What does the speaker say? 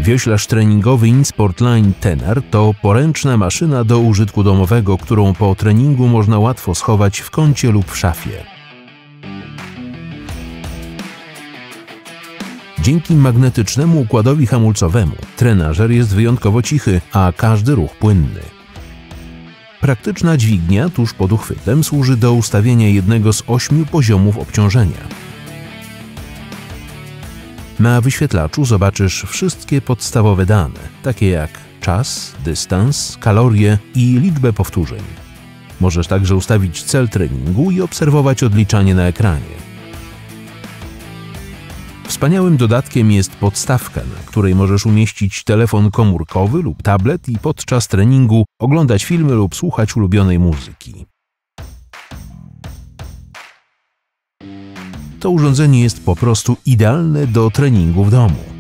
Wioślarz treningowy InSportline Tenor to poręczna maszyna do użytku domowego, którą po treningu można łatwo schować w kącie lub w szafie. Dzięki magnetycznemu układowi hamulcowemu trenażer jest wyjątkowo cichy, a każdy ruch płynny. Praktyczna dźwignia tuż pod uchwytem służy do ustawienia jednego z 8 poziomów obciążenia. Na wyświetlaczu zobaczysz wszystkie podstawowe dane, takie jak czas, dystans, kalorie i liczbę powtórzeń. Możesz także ustawić cel treningu i obserwować odliczanie na ekranie. Wspaniałym dodatkiem jest podstawka, na której możesz umieścić telefon komórkowy lub tablet i podczas treningu oglądać filmy lub słuchać ulubionej muzyki. To urządzenie jest po prostu idealne do treningu w domu.